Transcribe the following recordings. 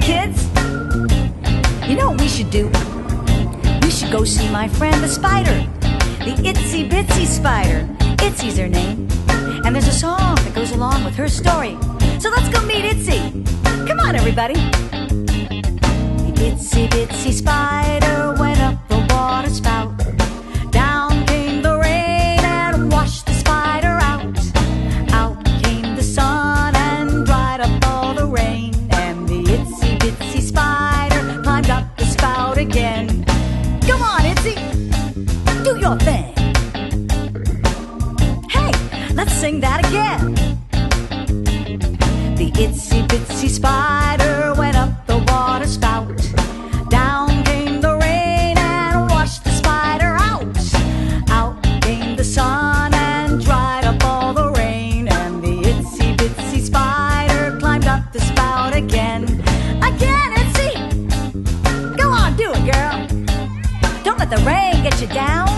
kids, you know what we should do? We should go see my friend the spider, the Itsy Bitsy Spider. Itsy's her name, and there's a song that goes along with her story. So let's go meet Itsy. Come on, everybody. The Itsy Bitsy Spider went up the water spout. Down came the rain and washed the spider out. Out came the sun and dried up all the rain. And the Itsy Bitsy Spider climbed up the spout again. Come on, Itsy, do your thing. Hey, let's sing that again. The Itsy Bitsy Spider went up the water spout. Down came the rain and washed the spider out. Out came the sun and dried up all the rain. And the Itsy Bitsy Spider climbed up the spout again. Again, Itsy! Go on, do it, girl. Don't let the rain get you down.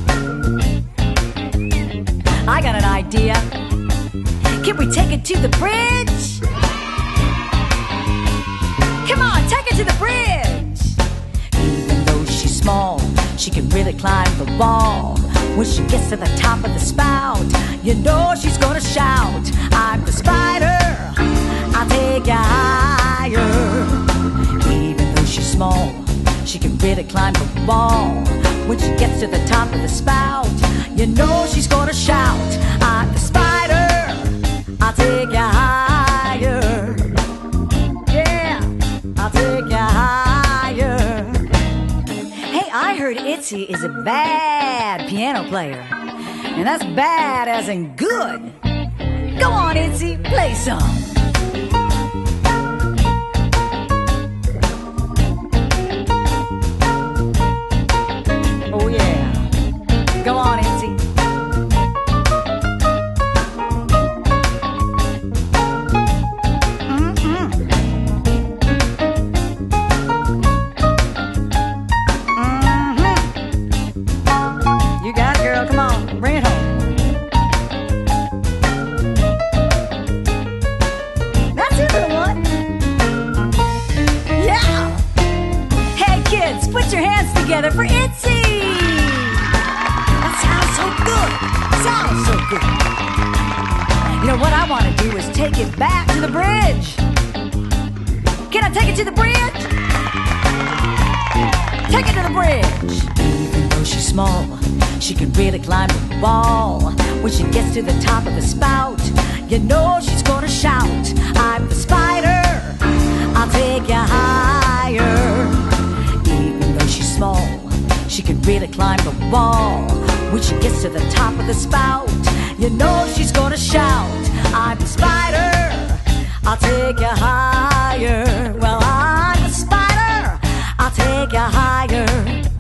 I got an idea. Can we take it to the bridge? Come on, take it to the bridge. Even though she's small, she can really climb the wall. When she gets to the top of the spout, you know she's gonna shout, I'm the spider, I'll take you higher. Even though she's small, she can really climb the wall. When she gets to the top of the spout, you know she's gonna shout, I'm the spider, I'll take you higher. Yeah, I'll take you higher. Hey, I heard Itsy is a bad piano player. And that's bad as in good. Go on, Itsy, play some. Oh yeah, go on, Itsy. You got it, girl. Come on, bring it home. That's it, little one. Yeah. Hey, kids, put your hands together for Itsy. That sounds so good. Sounds so good. You know what I want to do is take it back to the bridge. Can I take it to the bridge? Take it to the bridge. Even though she's small, she can really climb the wall. When she gets to the top of the spout, you know she's gonna shout, I'm the spider, I'll take you higher. Even though she's small, she can really climb the wall. When she gets to the top of the spout, you know she's gonna shout, I'm the spider, I'll take you higher. Well, I'm the spider, I'll take you higher.